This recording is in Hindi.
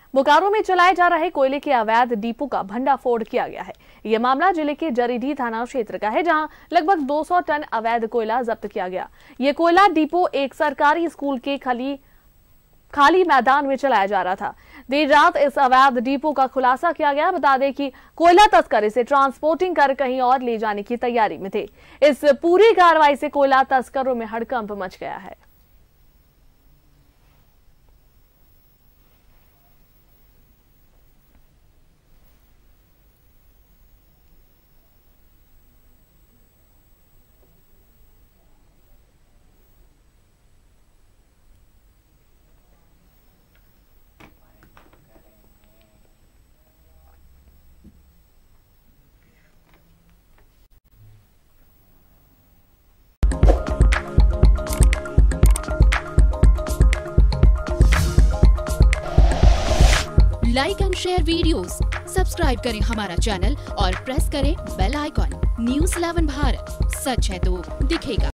बोकारो में चलाए जा रहे कोयले के अवैध डिपो का भंडाफोड़ किया गया है। यह मामला जिले के जरीडीह थाना क्षेत्र का है, जहां लगभग 200 टन अवैध कोयला जब्त किया गया। यह कोयला डिपो एक सरकारी स्कूल के खाली मैदान में चलाया जा रहा था। देर रात इस अवैध डिपो का खुलासा किया गया। बता दें कि कोयला तस्कर इसे ट्रांसपोर्टिंग कर कहीं और ले जाने की तैयारी में थे। इस पूरी कार्रवाई से कोयला तस्करों में हड़कंप मच गया है। Like and share videos, subscribe करें हमारा चैनल और प्रेस करें बेल आइकॉन। न्यूज़ 11 भारत, सच है तो दिखेगा।